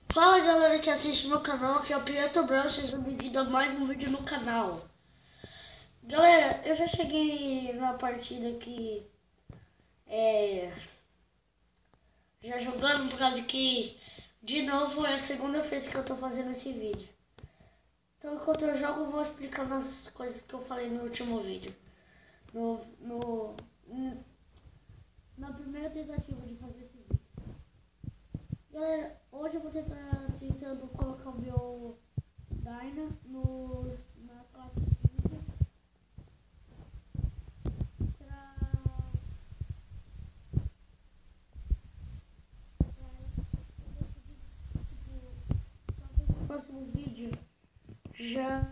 Fala galera que assiste meu canal, aqui é o Pietro Branco, sejam bem-vindos a mais um vídeo no canal. Galera, eu já cheguei na partida aqui, já jogando, por causa que, de novo, é a segunda vez que eu tô fazendo esse vídeo. Então enquanto eu jogo, eu vou explicando as coisas que eu falei no último vídeo. Na primeira tentativa de fazer esse vídeo. Galera, hoje eu vou tentar tentando colocar o meu Dyna na classe 5 talvez no próximo vídeo já.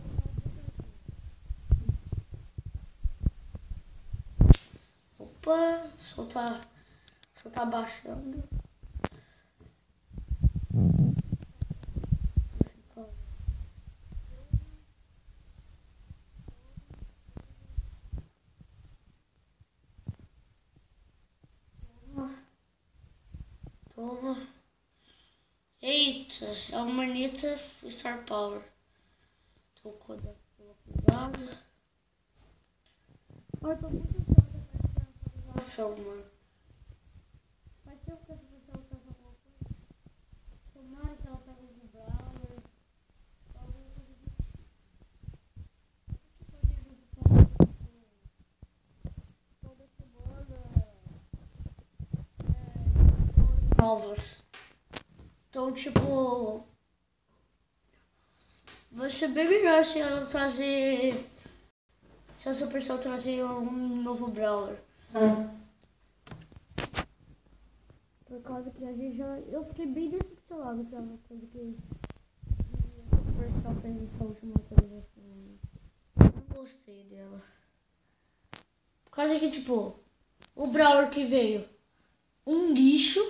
Opa, só tá baixando. Toma. Eita, é uma Manita Star Power. Tô cuidado. Eu tô muito ansiosa pra essa atualização, mano. Vai ter que essa pessoa faça alguma coisa. Tomara que ela pegue o Brawler. Alguma coisa do tipo. Toda semana. Novas. Então, tipo, vai ser bem melhor se ela trazer. Se essa pessoa trazer um novo Brawler. Por causa que a gente já. Eu fiquei bem decepcionado com ela, coisa que essa pessoa fez essa última atualização. Não gostei dela. Por causa que, tipo, o Brawler que veio. Um lixo.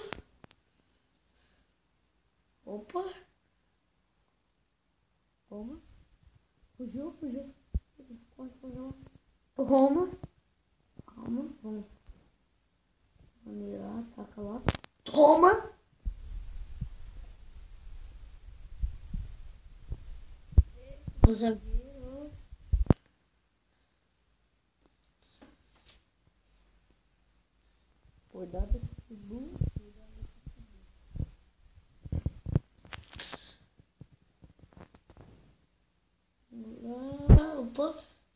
Opa. Toma. Fugiu. Corre, fugiu. Toma. Calma. Vamos mirar. Taca lá. Toma. Usa vírus. Cuidado com esse segundo. Opa.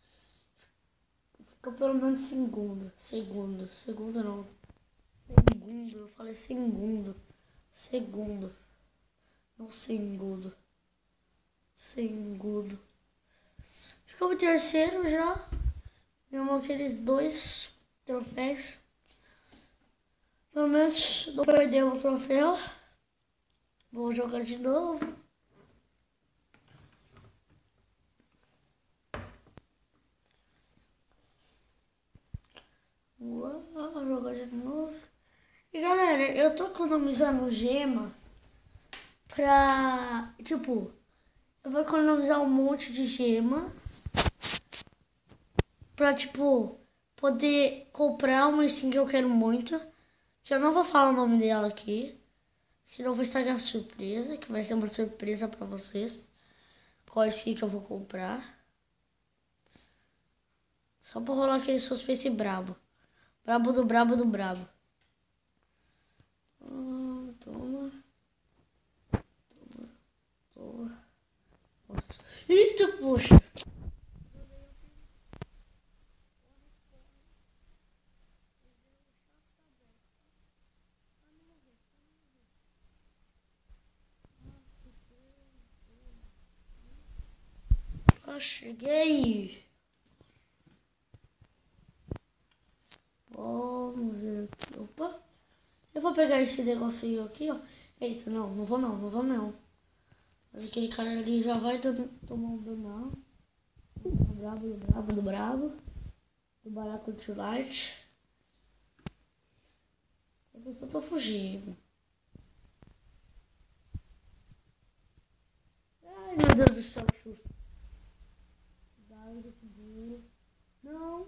Ficou pelo menos segundo. Segundo não. Segundo. Eu falei segundo. Segundo. Não segundo. Segundo. Ficou em terceiro já. Ganhamos aqueles 2 troféus. Pelo menos não perdemos o troféu. Vou jogar de novo. Vou jogar de novo. E galera, eu tô economizando gema pra. Tipo, eu vou economizar um monte de gema pra, tipo, poder comprar uma skin que eu quero muito. Que eu não vou falar o nome dela aqui. Senão eu vou estragar a surpresa. Que vai ser uma surpresa pra vocês. Qual skin que eu vou comprar. Só pra rolar aquele suspense brabo. Brabo do brabo do brabo. Toma. Eita, poxa. Cheguei. Vamos ver aqui. Opa. Eu vou pegar esse negocinho aqui, ó. Eita, não vou não. Mas aquele cara ali já vai tomar um dano. Do brabo. Do barato de light. Eu tô fugindo. Ai, meu Deus do céu, susto. Não.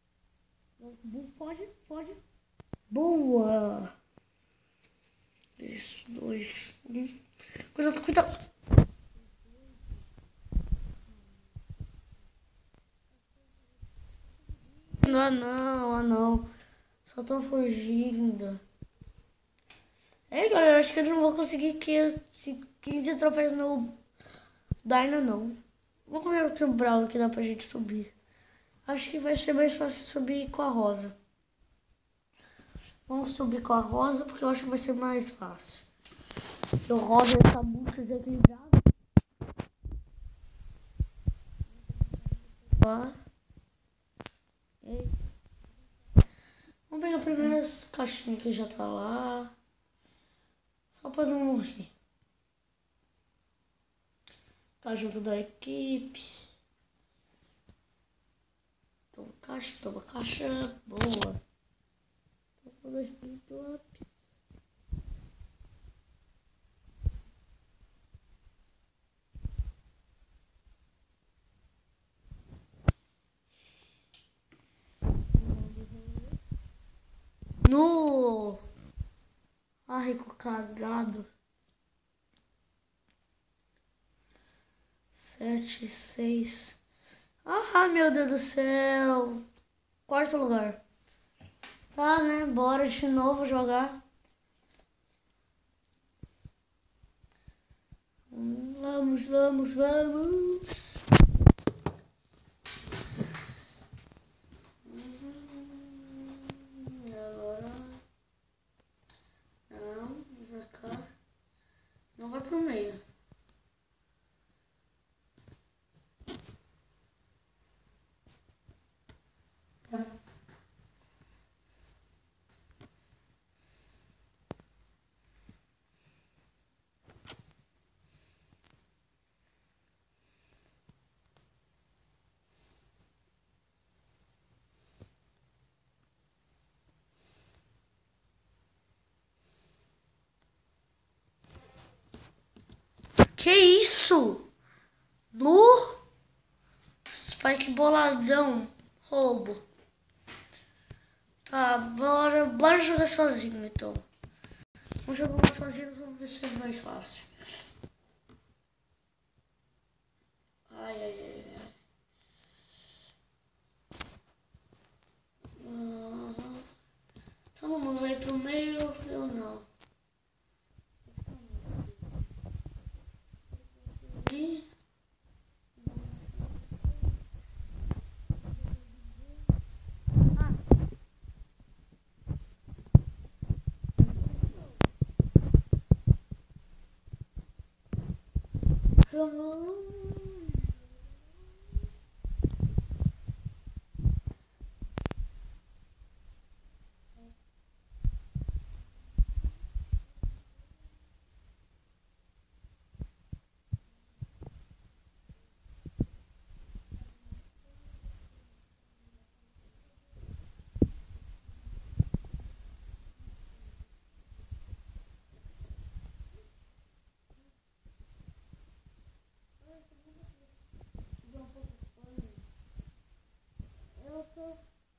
Pode. Boa. 3, 2, 1. Cuidado, cuidado. Ah não, ah não. Só tô fugindo. É, galera, acho que eu não vou conseguir 15 troféus no Dyna, não. Vamos ver outro Brawl que dá pra gente subir. Acho que vai ser mais fácil subir com a Rosa. Vamos subir com a Rosa porque eu acho que vai ser mais fácil. Porque o Rosa tá muito desequilibrado. Lá. Vamos pegar primeiro as caixinhas que já tá lá. Só pra não morrer. Tá junto da equipe. Toma caixa. Boa. Toma 2 pintups. No! Ai, rico cagado. 7, 6. Ah, meu Deus do céu. 4º lugar. Tá, né? Bora de novo jogar. Vamos, vamos, vamos. Agora. Não, vem pra cá. Não vai pro meio. Que isso? No Spike boladão. Roubo. Tá, bora jogar sozinho então. Vamos jogar sozinho, vamos ver se é mais fácil. Ai, ai, ai, ai. Todo mundo vai pro meio, eu não. E... Eu tô...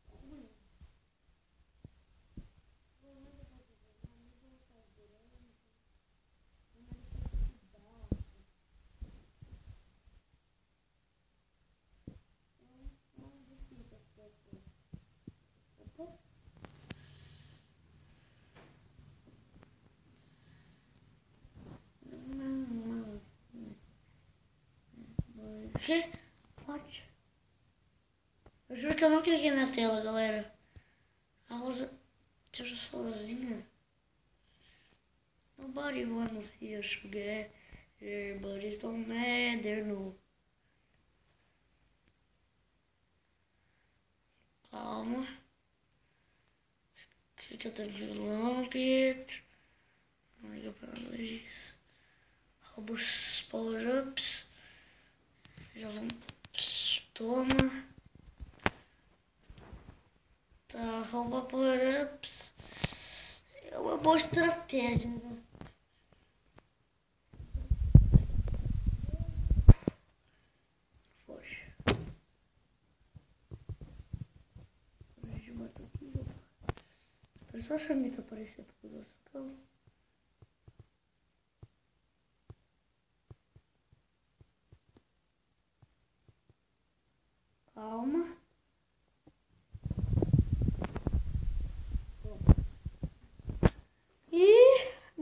Que? Pode. Eu juro que eu não cliquei na tela, galera. A Rosa esteja sozinha. Nobody wanna see us together. Everybody's don't matter, no. Calma. Fica tranquilão, Pietro. Não liga pra nós. Rouba os power-ups. Já vamos. Toma. Tá, rouba power-ups. É uma boa estratégia, né? Foge. A gente matou aqui, ó. Espera só a chamita aparecer pro nosso cão.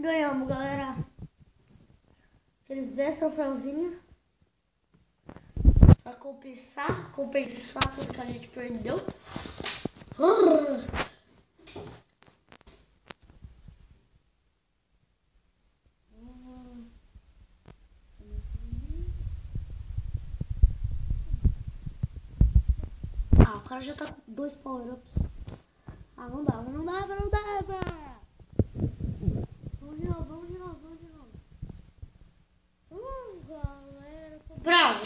Ganhamos, galera. Aqueles 10 troféuzinhos. Pra compensar tudo que a gente perdeu. Ah, o cara já tá com 2 power-ups. Ah, não dá. Vamos de novo. Galera, tô bravo.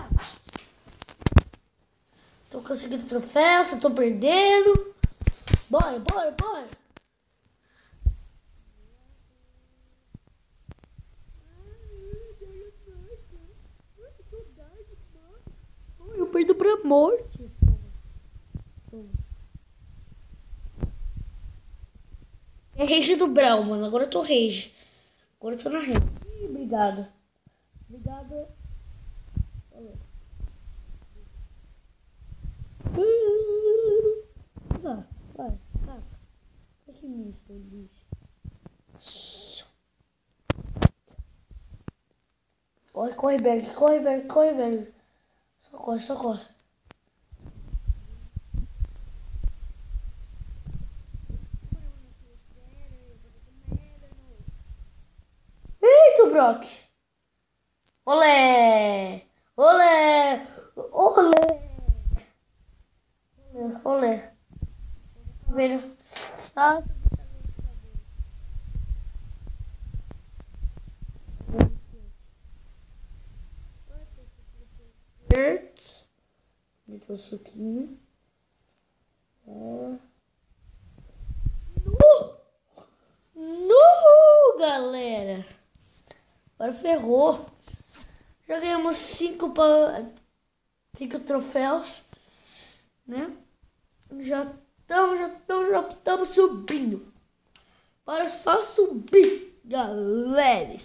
Tô conseguindo troféu, só tô perdendo. Bora. Eu perdo pra morte. É rage do Brawl, mano. Agora eu tô rage. Agora eu tô na rage. Ih, obrigado. Vai. Que isso, bicho. Corre, Berg. Só corre. Eita, Brock. Olé. Vendo? Ah, certo. Meteu o suquinho. No, galera. Agora ferrou. Já ganhamos 5 troféus, né? Já estamos subindo. Bora só subir, galera.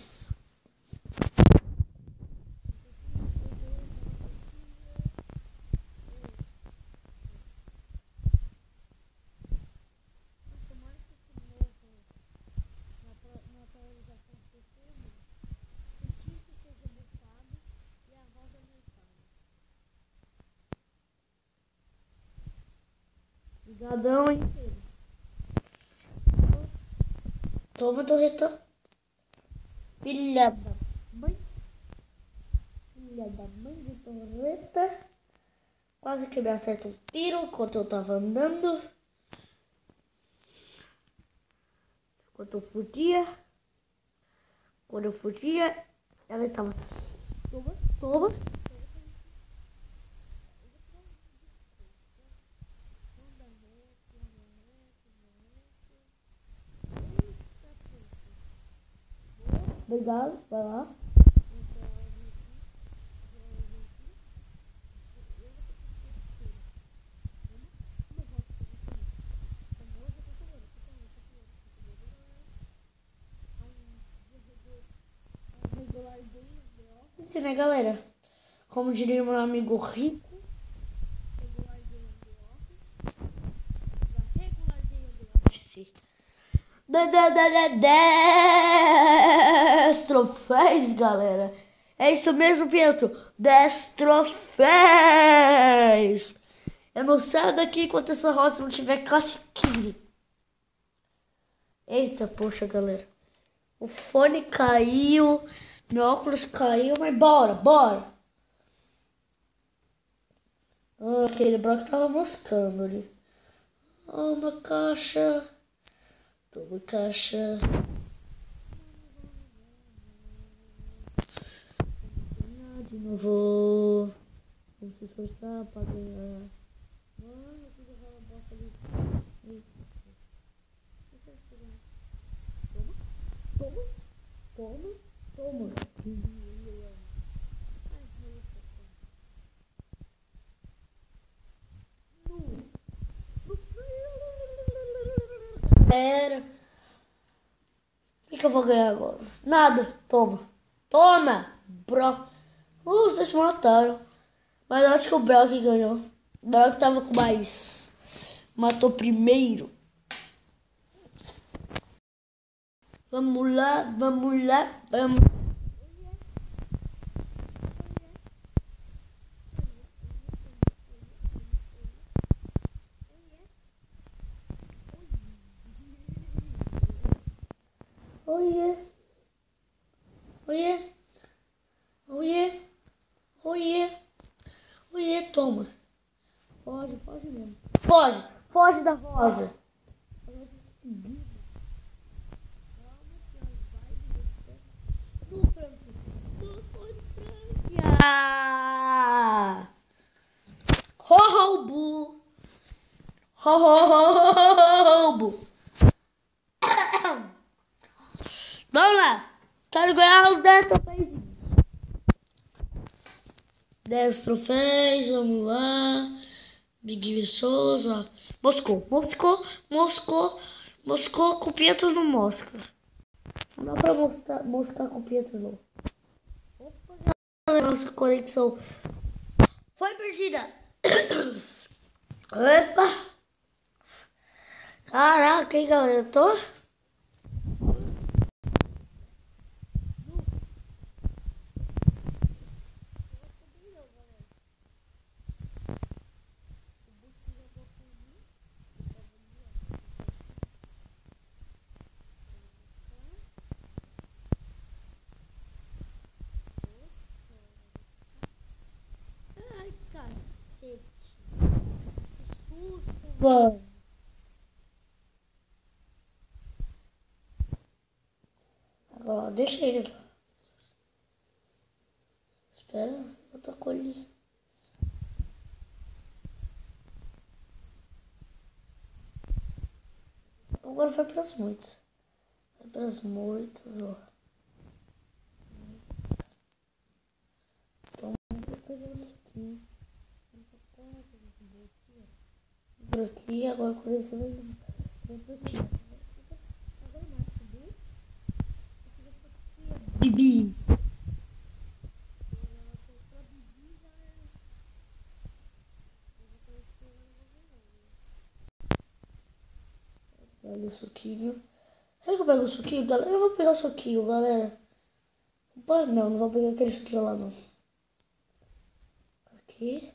Obrigadão, hein? Toma, torreta. Filha da mãe de torreta. Quase que me acerta um tiro enquanto eu tava andando. Quando eu fugia, ela estava... Toma. Obrigado, vai lá. Isso, né, galera? Como diria meu amigo rico. Office. 10 troféus, galera. É isso mesmo, Pietro. 10 troféus. Eu não saio daqui enquanto essa rosa não tiver classe 15. Eita, poxa, galera. O fone caiu. Meu óculos caiu, mas bora. Ah, aquele bloco tava moscando ali. Ah, uma caixa. Toma caixa. De novo. Vamos se esforçar pra ganhar. Mano, eu fiz aquela bosta ali. Toma. Era. O que eu vou ganhar agora? Nada. Toma, bro. Vocês mataram. Mas eu acho que o Brock ganhou. O Brock tava com mais. Matou primeiro. Vamos lá, vamos lá, vamos. Oiê, oiê, oiê, oiê, oiê, toma. Foge, foge mesmo. Foge, foge da rosa. Ah! Roubo! Roubo! Vamos lá! Quero ganhar os 10 troféus. 10 troféus, vamos lá. Big Souza. Moscou, Moscou, Moscou, Moscou com o Pietro no Mosca. Não dá pra moscar com o Pietro não. Nossa conexão foi perdida. Epa! Caraca, hein, galera? Eu tô... Ai, cacete. Que susto, mano. Agora, deixa eles lá. Espera, outra colinha. Agora vai pras moitas. Vai pras moitas, ó. Então, vou pegar isso aqui. Por aqui, agora coleciona. Por aqui. Bibi. Olha o suquinho. Será que eu pego o suquinho, galera? Eu vou pegar o suquinho, galera. Não, não vou pegar aquele suquinho lá, não. Aqui.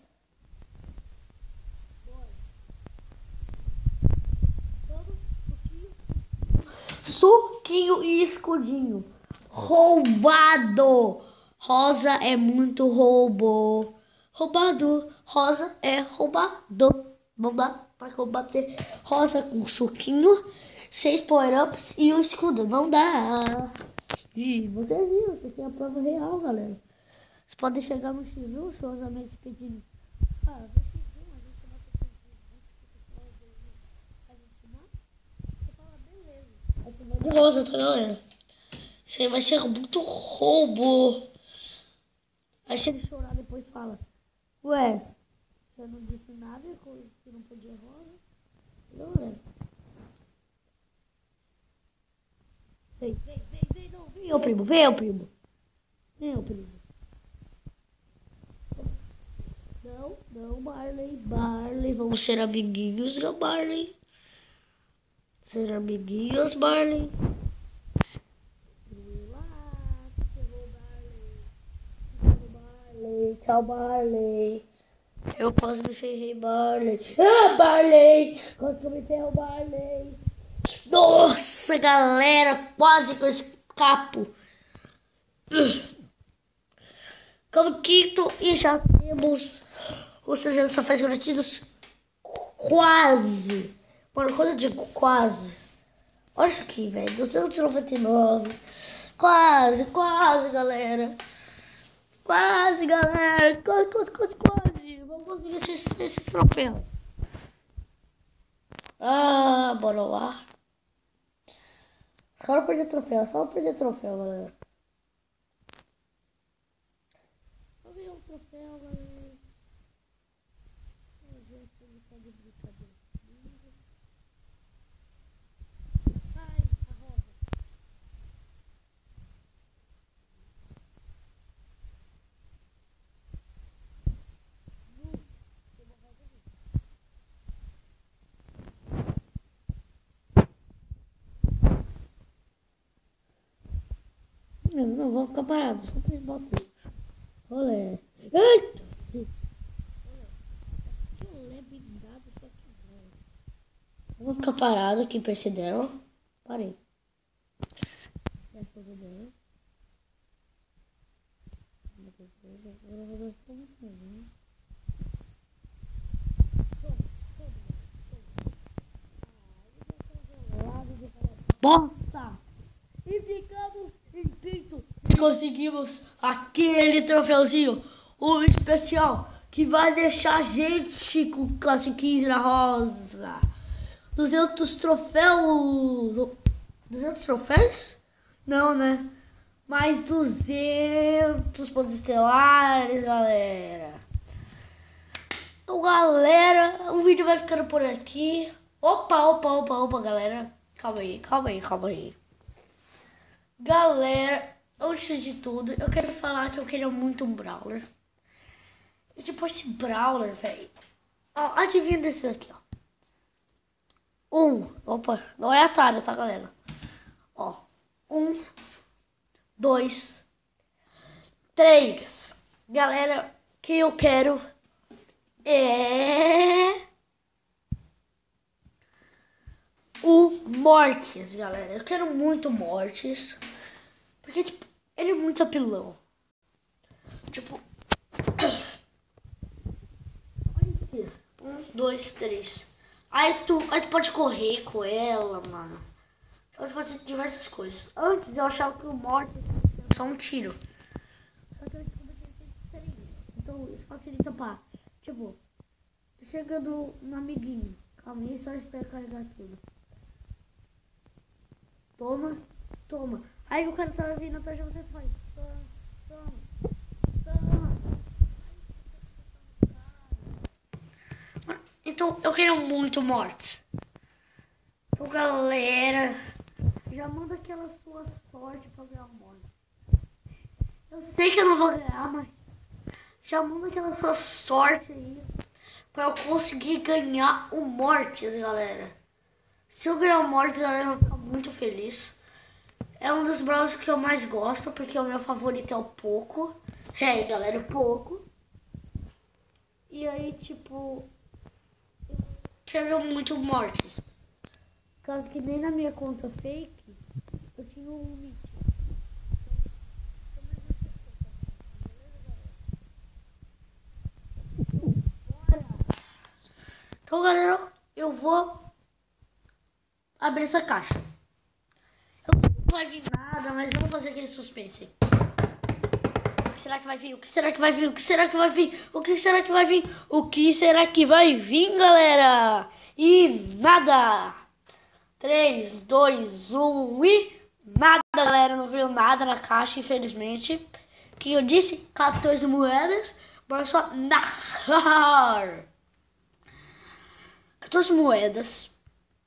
Suquinho e escudinho. Roubado. Rosa é muito roubo. Roubado. Rosa é roubado. Não dá pra combater rosa com suquinho, 6 power-ups e um escudo. Não dá. E vocês viram, vocês têm a prova real, galera. Vocês podem chegar no X1, chosamente pedindo. Ah, no X1 a gente mata você fala, beleza. Aí você vai de rosa, tá, galera? Isso aí vai ser muito roubo. Aí se ele chorar depois fala, ué, você não disse nada que não podia rosa? Não, galera. Vem, não, vem, ô primo, vem, ô primo. Vem, ô primo. Não, Barley, vamos ser amiguinhos, Barley. Ser amiguinhos, Barley. Tchau, Barley. Eu quase me ferrei, Barley. Ah, Barley! Quase que eu me ferro, Barley. Nossa, galera, quase que eu escapo. Como quinto e já temos os 300 troféus garantidos. Quase. Mano, quando eu digo quase, olha isso aqui, velho. 299. Quase, galera. Quase, galera. Quase. Vamos conseguir esse troféu. Ah, bora lá. Só não perder troféu, galera. Só ganhar um troféu, galera. Eu não vou ficar parado, só 3 botas. Olé. Eita! Eu vou ficar parado aqui pra esse Daryl. Parei. Bosta! E ficamos em quinto. E conseguimos aquele troféuzinho, o especial, que vai deixar a gente com classe 15 na rosa. 200 troféus. 200 troféus? Não, né? Mais 200 pontos estelares, galera. Então, galera, o vídeo vai ficando por aqui. Opa, galera. Calma aí. Galera, antes de tudo, eu quero falar que eu queria muito um Brawler. E tipo, esse Brawler, velho. Ó, adivinha desse aqui, ó. Opa, não é atalho, tá, galera? Ó, 1, 2, 3. Galera, que eu quero é o Mortis, galera. Eu quero muito Mortis, porque, tipo, ele é muito apelão. Tipo, 1, 2, 3. Aí tu pode correr com ela, mano. Você pode fazer diversas coisas. Antes eu achava que o Mortis era só um tiro. Só que eu descobri que ele tem diferente. Então isso facilita pra... Tipo, tô chegando no amiguinho. Calma aí, só espera carregar tudo. Toma. Aí o cara tá vindo atrás de você, faz. Toma. Então, eu quero muito Mortis. Então, galera, já manda aquela sua sorte pra ganhar o Mortis. Eu sei que eu não vou ganhar, mas já manda aquela sua sorte aí pra eu conseguir ganhar o Mortis, galera. Se eu ganhar o Mortis, galera, eu vou ficar muito feliz. É um dos brawlers que eu mais gosto, porque o meu favorito é o Poco. É, galera, o Poco. E aí, tipo... quero muito Mortis. Caso que nem na minha conta fake eu tinha um nick. Então, galera, eu vou abrir essa caixa. Eu não vai vir nada, mas eu vou fazer aquele suspense. O que será que vai vir? O que será que vai vir? O que será que vai vir? O que será que vai vir? O que será que vai vir, galera? E nada! 3, 2, 1 e nada, galera. Não veio nada na caixa, infelizmente. O que eu disse? 14 moedas. Bora só narrar. 14 moedas.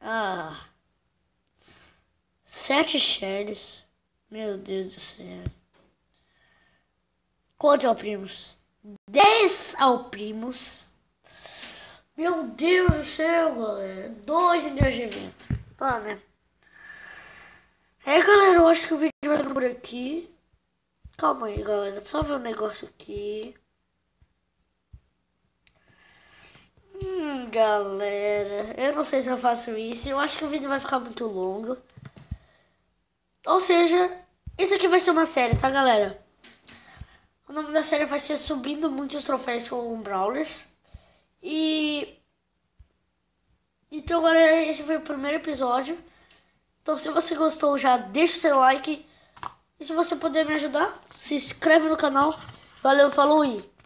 7 shares. Meu Deus do céu. Quantos alprimos? 10 alprimos. Meu Deus do céu, galera. 2 energia de vento. Tá, né? É, galera, eu acho que o vídeo vai ficar por aqui. Calma aí, galera. Só ver um negócio aqui. Galera, eu não sei se eu faço isso. Eu acho que o vídeo vai ficar muito longo. Ou seja, isso aqui vai ser uma série, tá, galera? O nome da série vai ser Subindo Muitos Troféus com Brawlers. Então, galera, esse foi o primeiro episódio. Então, se você gostou, já deixa o seu like. E se você puder me ajudar, se inscreve no canal. Valeu, falou e...